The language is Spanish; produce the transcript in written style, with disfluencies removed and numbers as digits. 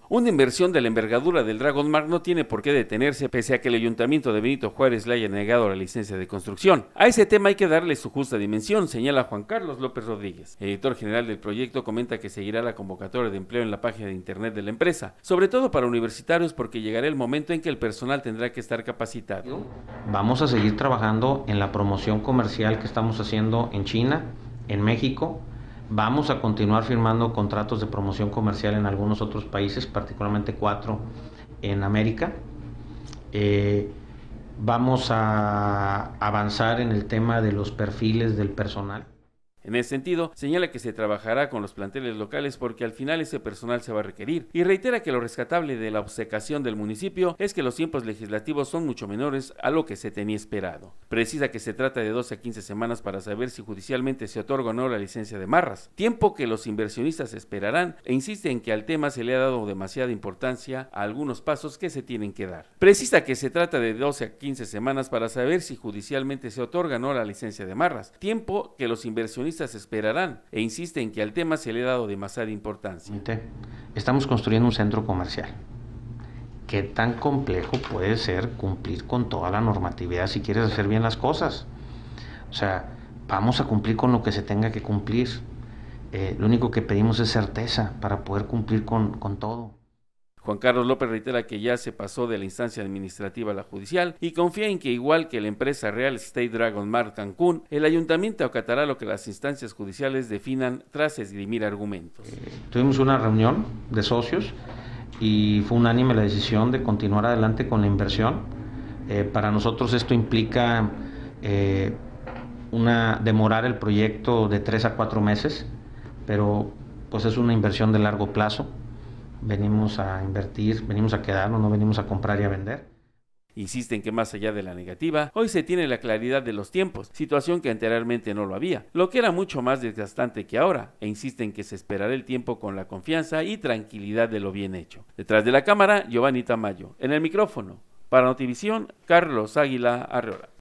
Una inversión de la envergadura del Dragon Mark no tiene por qué detenerse pese a que el Ayuntamiento de Benito Juárez le haya negado la licencia de construcción. A ese tema hay que darle su justa dimensión, señala Juan Carlos López Rodríguez. El director general del proyecto comenta que seguirá la convocatoria de empleo en la página de internet de la empresa, sobre todo para universitarios porque llegará el momento en que el personal tendrá que estar capacitado. Vamos a seguir trabajando en la promoción comercial que estamos haciendo en China, en México. Vamos a continuar firmando contratos de promoción comercial en algunos otros países, particularmente 4 en América. Vamos a avanzar en el tema de los perfiles del personal. En ese sentido, señala que se trabajará con los planteles locales porque al final ese personal se va a requerir y reitera que lo rescatable de la obcecación del municipio es que los tiempos legislativos son mucho menores a lo que se tenía esperado. Precisa que se trata de 12 a 15 semanas para saber si judicialmente se otorga o no la licencia de Marras, tiempo que los inversionistas esperarán e insiste en que al tema se le ha dado demasiada importancia a algunos pasos que se tienen que dar. Precisa que se trata de 12 a 15 semanas para saber si judicialmente se otorga o no la licencia de Marras, tiempo que los inversionistas esperarán e insiste en que al tema se le ha dado demasiada importancia. Estamos construyendo un centro comercial. ¿Qué tan complejo puede ser cumplir con toda la normatividad si quieres hacer bien las cosas? O sea, vamos a cumplir con lo que se tenga que cumplir. Lo único que pedimos es certeza para poder cumplir con todo. Juan Carlos López reitera que ya se pasó de la instancia administrativa a la judicial y confía en que, igual que la empresa Real Estate Dragon Mark Cancún, el ayuntamiento acatará lo que las instancias judiciales definan tras esgrimir argumentos. Tuvimos una reunión de socios y fue unánime la decisión de continuar adelante con la inversión. Para nosotros esto implica demorar el proyecto de 3 a 4 meses, pero pues es una inversión de largo plazo. Venimos a invertir, venimos a quedarnos, no venimos a comprar y a vender. Insisten que más allá de la negativa, hoy se tiene la claridad de los tiempos, situación que anteriormente no lo había, lo que era mucho más desgastante que ahora, e insisten que se esperará el tiempo con la confianza y tranquilidad de lo bien hecho. Detrás de la cámara, Giovanni Tamayo. En el micrófono, para Notivisión, Carlos Águila Arreola.